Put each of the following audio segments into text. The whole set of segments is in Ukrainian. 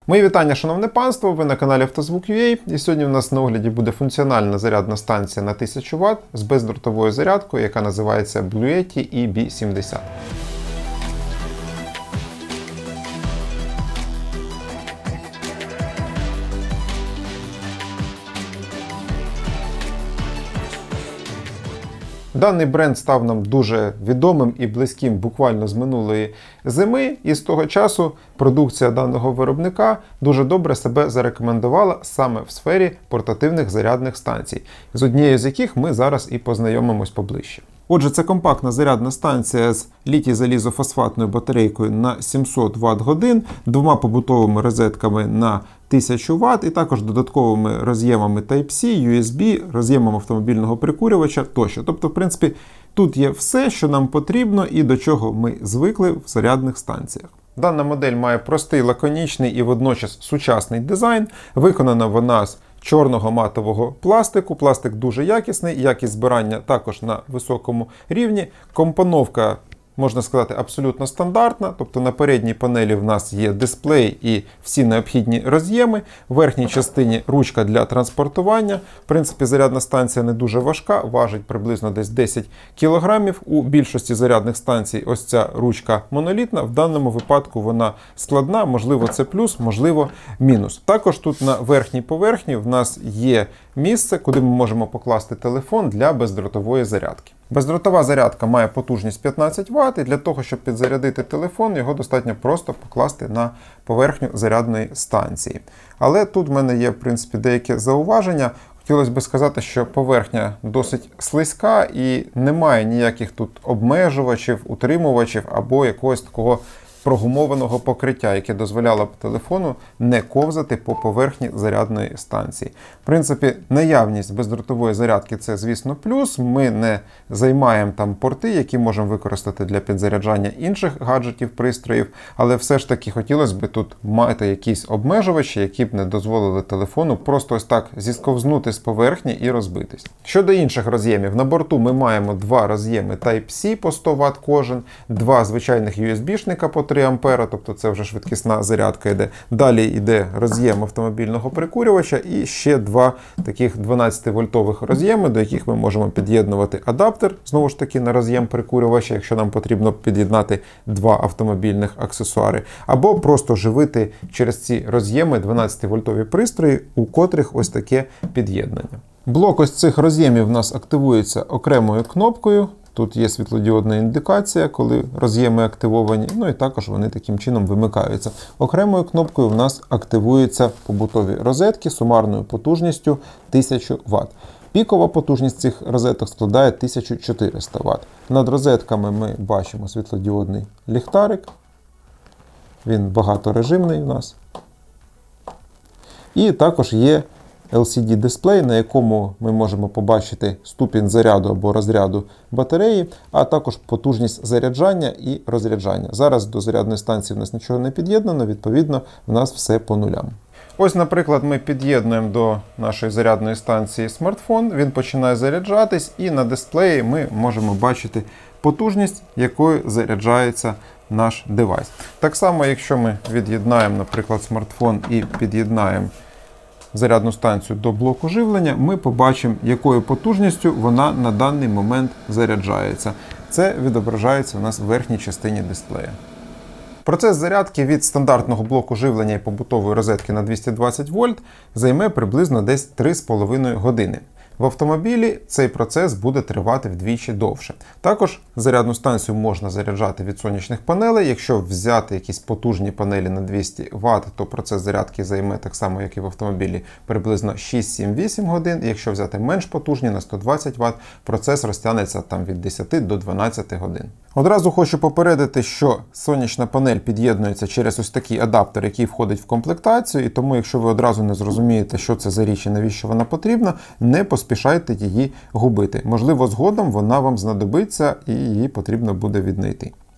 Мої вітання, шановне панство, ви на каналі Автозвук.ua, і сьогодні у нас на огляді буде функціональна зарядна станція на 1000 Вт з бездротовою зарядкою, яка називається Bluetti EB70. Даний бренд став нам дуже відомим і близьким буквально з минулої зими, і з того часу продукція даного виробника дуже добре себе зарекомендувала саме в сфері портативних зарядних станцій, з однією з яких ми зараз і познайомимось поближче. Отже, це компактна зарядна станція з літій-залізофосфатною батарейкою на 700 Вт-годин, двома побутовими розетками на 1000 Вт і також додатковими роз'ємами Type-C, USB, роз'ємом автомобільного прикурювача тощо. Тобто, в принципі, тут є все, що нам потрібно і до чого ми звикли в зарядних станціях. Дана модель має простий, лаконічний і водночас сучасний дизайн. Виконана вона з чорного матового пластику. Пластик дуже якісний, якість збирання також на високому рівні. Компоновка, можна сказати, абсолютно стандартна, тобто на передній панелі в нас є дисплей і всі необхідні роз'єми, в верхній частині ручка для транспортування. В принципі, зарядна станція не дуже важка, важить приблизно десь 10 кг. У більшості зарядних станцій ось ця ручка монолітна, в даному випадку вона складна, можливо це плюс, можливо мінус. Також тут на верхній поверхні в нас є місце, куди ми можемо покласти телефон для бездротової зарядки. Бездротова зарядка має потужність 15 Вт, і для того, щоб підзарядити телефон, його достатньо просто покласти на поверхню зарядної станції. Але тут в мене є, в принципі, деякі зауваження. Хотілося б сказати, що поверхня досить слизька і немає ніяких тут обмежувачів, утримувачів або якогось такого прогумованого покриття, яке дозволяло б телефону не ковзати по поверхні зарядної станції. В принципі, наявність бездротової зарядки – це, звісно, плюс. Ми не займаємо там порти, які можемо використати для підзаряджання інших гаджетів, пристроїв, але все ж таки хотілося б тут мати якісь обмежувачі, які б не дозволили телефону просто ось так зісковзнути з поверхні і розбитись. Щодо інших роз'ємів, на борту ми маємо два роз'єми Type-C по 100 Вт кожен, два звичайних USB-шника по 3 А, тобто це вже швидкісна зарядка йде. Далі йде роз'єм автомобільного прикурювача і ще два таких 12-вольтових роз'єми, до яких ми можемо під'єднувати адаптер, знову ж таки на роз'єм прикурювача, якщо нам потрібно під'єднати два автомобільних аксесуари, або просто живити через ці роз'єми 12-вольтові пристрої, у котрих ось таке під'єднання. Блок ось цих роз'ємів в нас активується окремою кнопкою. Тут є світлодіодна індикація, коли роз'єми активовані, ну і також вони таким чином вимикаються. Окремою кнопкою в нас активуються побутові розетки сумарною потужністю 1000 Вт. Пікова потужність цих розеток складає 1400 Вт. Над розетками ми бачимо світлодіодний ліхтарик. Він багаторежимний у нас. І також є LCD-дисплей, на якому ми можемо побачити ступінь заряду або розряду батареї, а також потужність заряджання і розряджання. Зараз до зарядної станції в нас нічого не під'єднано, відповідно, в нас все по нулям. Ось, наприклад, ми під'єднуємо до нашої зарядної станції смартфон, він починає заряджатись, і на дисплеї ми можемо бачити потужність, якою заряджається наш девайс. Так само, якщо ми від'єднаємо, наприклад, смартфон і під'єднаємо зарядну станцію до блоку живлення, ми побачимо, якою потужністю вона на даний момент заряджається. Це відображається у нас в верхній частині дисплея. Процес зарядки від стандартного блоку живлення і побутової розетки на 220 вольт займе приблизно десь 3,5 години. В автомобілі цей процес буде тривати вдвічі довше. Також зарядну станцію можна заряджати від сонячних панелей. Якщо взяти якісь потужні панелі на 200 Вт, то процес зарядки займе так само, як і в автомобілі, приблизно 6-7-8 годин. І якщо взяти менш потужні на 120 Вт, процес розтягнеться там від 10 до 12 годин. Одразу хочу попередити, що сонячна панель під'єднується через ось такий адаптер, який входить в комплектацію, і тому, якщо ви одразу не зрозумієте, що це за річ і навіщо вона потрібна, не поспішайте її губити. Можливо, згодом вона вам знадобиться і її потрібно буде віднайти.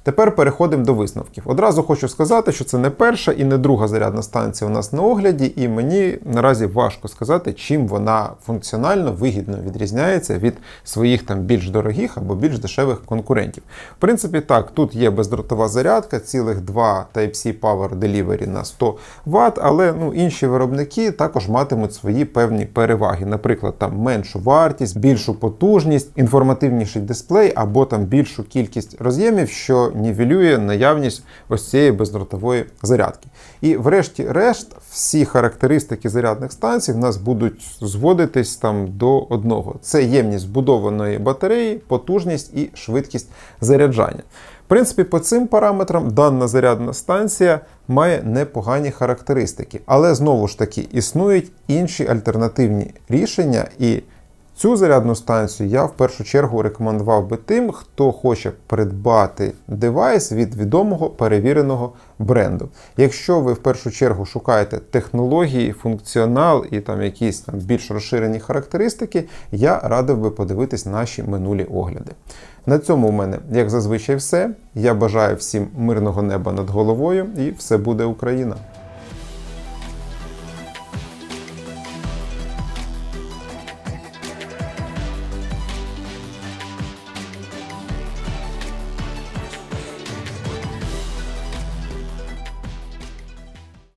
Тепер переходимо до висновків. Одразу хочу сказати, що це не перша і не друга зарядна станція у нас на огляді, і мені наразі важко сказати, чим вона функціонально, вигідно відрізняється від своїх там більш дорогих або більш дешевих конкурентів. В принципі, так, тут є бездротова зарядка, цілих 2 Type-C Power Delivery на 100 Вт, але інші виробники також матимуть свої певні переваги. Наприклад, там меншу вартість, більшу потужність, інформативніший дисплей або там більшу кількість роз'ємів, що нівелює наявність ось цієї бездротової зарядки. І врешті-решт всі характеристики зарядних станцій в нас будуть зводитись там до одного. Це ємність вбудованої батареї, потужність і швидкість заряджання. В принципі, по цим параметрам дана зарядна станція має непогані характеристики. Але, знову ж таки, існують інші альтернативні рішення, і цю зарядну станцію я в першу чергу рекомендував би тим, хто хоче придбати девайс від відомого перевіреного бренду. Якщо ви в першу чергу шукаєте технології, функціонал і там якісь більш розширені характеристики, я радив би подивитись наші минулі огляди. На цьому у мене, як зазвичай, все. Я бажаю всім мирного неба над головою, і все буде Україна!